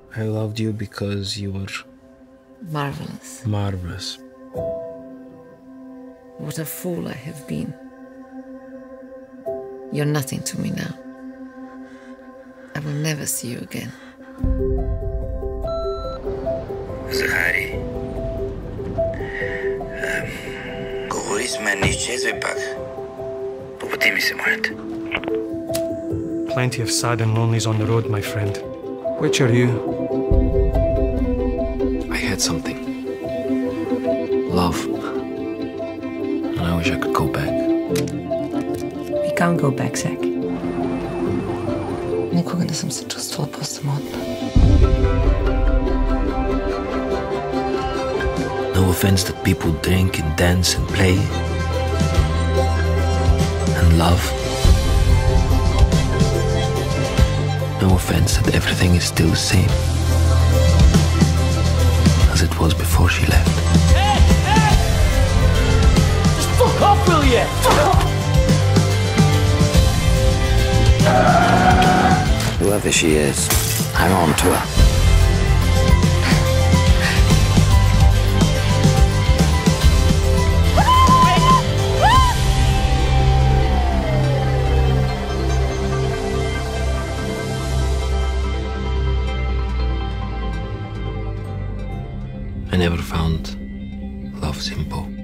I loved you because you were Marvelous. marvelous. What a fool I have been. You're nothing to me now. I will never see you again. Захари, говори с мен, не изчезвай пак. Побуди ми се, моля те. Plenty of sad and lonelies on the road, my friend. Which are you? I had something. Love. And I wish I could go back. We can't go back, Zach. Никога не съм се чувствала по-самотна. No offense that people drink and dance and play and love. No offense that everything is still the same as it was before she left. Hey! Hey! Just fuck off, will you? Fuck off! Whoever she is, hang on to her. I never found love simple.